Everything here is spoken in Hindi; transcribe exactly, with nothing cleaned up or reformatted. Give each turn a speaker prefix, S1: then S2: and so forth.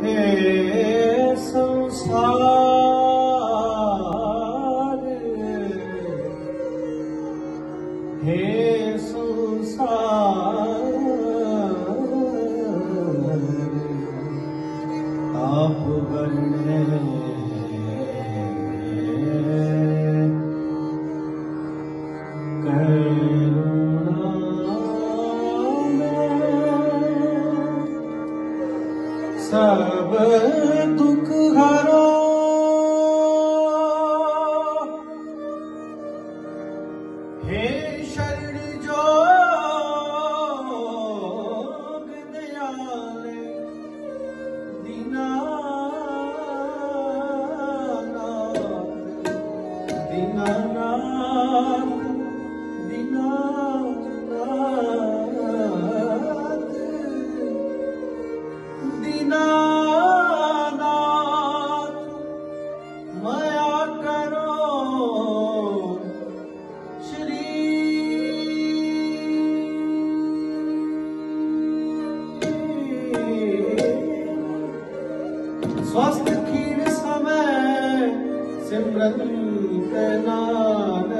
S1: हे संसार, हे संसार, आप वरने करुणा सब दुख हरो, हे शरण जोग दयाले दीनानाथ, दीनानाथ, दीनानाथ, दीनानाथ, माया करो श्री। स्वस्थ खीर समय सिमरन नानक,